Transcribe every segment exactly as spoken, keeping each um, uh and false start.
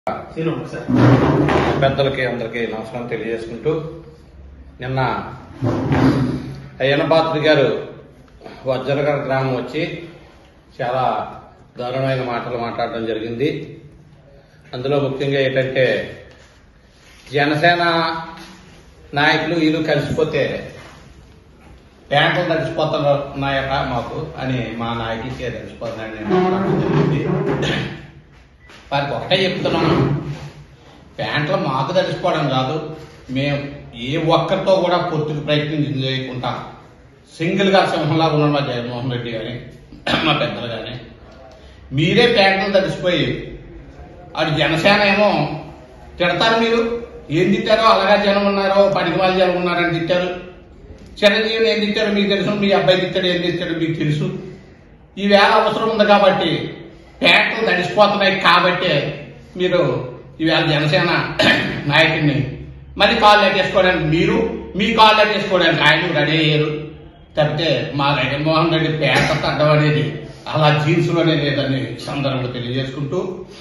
పెద్దలకి అందరికీ నమస్కారం తెలియజేసుకుంటూ నిన్న అయ్యన్నపాత్రుడి గారు వజ్రగడ గ్రామం వచ్చి చాలా దారుణమైన మాటలు మాట్లాడడం జరిగింది. అందులో ముఖ్యంగా ఏంటంటే జనసేన నాయకులు వీళ్ళు కలిసిపోతే ప్యాంట్లు తడిసిపోతున్నాయట మాకు అని మా నాయకులకే తడిసిపోతున్నాయని మాట్లాడడం జరిగింది. వారికి ఒకటే చెప్తున్నాను, ప్యాంట్లు మాకు తడిసిపోవడం కాదు, మేము ఏ ఒక్కరితో కూడా పొత్తుకు ప్రయత్నం చేయకుండా సింగిల్ గా సింహంలాగా ఉన్నాం మా జగన్మోహన్ రెడ్డి కానీ మా పెద్దలు కానీ. మీరే ప్యాంట్లు తడిసిపోయి అటు జనసేన ఏమో తిడతారు, మీరు ఏం తిట్టారో అలాగా జనం ఉన్నారో పనికి వాళ్ళు జనం ఉన్నారని తిట్టారు. చిరంజీవిని ఏం తిట్టారు మీకు తెలుసు, మీ అబ్బాయి తిట్టాడు ఏం తిట్టాడు మీకు తెలుసు. ఈవేళ అవసరం ఉంది కాబట్టి ప్యాంట్లు తడిసిపోతున్నాయి కాబట్టి మీరు ఈవేళ జనసేన నాయకుడిని మళ్ళీ కాళ్ళు ఎట్టేసుకోవడానికి మీరు మీ కాళ్ళు ఎట్టేసుకోవడానికి ఆయన రెడీ అయ్యారు తప్పితే మా జగన్మోహన్ రెడ్డి ప్యాంట తగ్గడం అనేది అలా జీన్స్లోనే లేదని సందర్భంగా తెలియజేసుకుంటూ,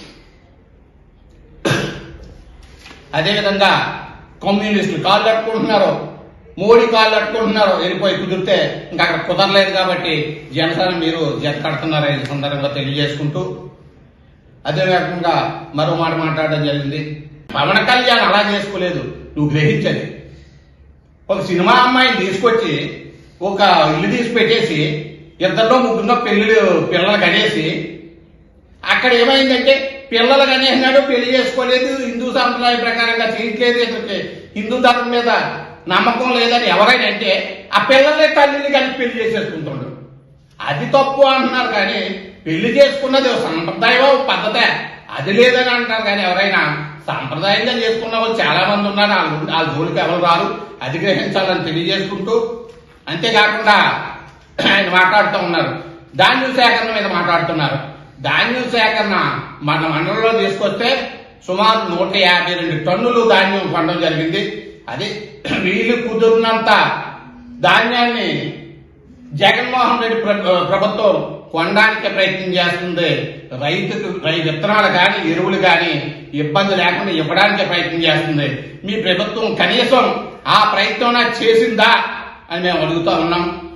అదేవిధంగా కమ్యూనిస్టులు కాళ్ళు కట్టుకుంటున్నారు, మోడీ కాళ్ళు కట్టుకుంటున్నారు, వెళ్ళిపోయి కుదిరితే ఇంకా అక్కడ కుదరలేదు కాబట్టి జనసేన మీరు జత కడుతున్నారని సందర్భంగా తెలియజేసుకుంటూ, అదే రకంగా మరో మాట మాట్లాడడం జరిగింది. పవన్ కళ్యాణ్ అలా చేసుకోలేదు, నువ్వు గ్రహించది. ఒక సినిమా అమ్మాయిని తీసుకొచ్చి ఒక ఇల్లు తీసి పెట్టేసి ఇద్దరిలో ముగ్గురులో పెళ్లి పిల్లలు కనేసి అక్కడ ఏమైందంటే పిల్లలు కనేసినాడు, పెళ్లి చేసుకోలేదు, హిందూ సాంప్రదాయ ప్రకారంగా చేయట్లేదు, హిందూ ధర్మం మీద నమ్మకం లేదని ఎవరైనా అంటే ఆ పిల్లలే తల్లిని కలిసి పెళ్లి చేసేసుకుంటాడు. అది తప్పు అంటున్నారు కానీ పెళ్లి చేసుకున్నది సంప్రదాయం పద్ధతే, అది లేదని అంటారు. కానీ ఎవరైనా సాంప్రదాయంగా చేసుకున్న వాళ్ళు చాలా మంది ఉన్నారు, వాళ్ళ జోలికి ఎవరు రారు, అది గ్రహించాలని తెలియజేసుకుంటూ, అంతేకాకుండా ఆయన మాట్లాడుతూ ఉన్నారు ధాన్యం సేకరణ మీద మాట్లాడుతున్నారు. ధాన్యం సేకరణ మన మండలంలో తీసుకొస్తే సుమారు నూట యాభై రెండు టన్నులు ధాన్యం కొనడం జరిగింది. అది వీళ్ళు కుదిరినంత ధాన్యాన్ని జగన్మోహన్ రెడ్డి ప్రభుత్వం కొనడానికి ప్రయత్నం చేస్తుంది. రైతుకు విత్తనాలు కానీ ఎరువులు కానీ ఇబ్బంది లేకుండా ఇవ్వడానికి ప్రయత్నం చేస్తుంది. మీ ప్రభుత్వం కనీసం ఆ ప్రయత్నం చేసిందా అని మేము అడుగుతా ఉన్నాం.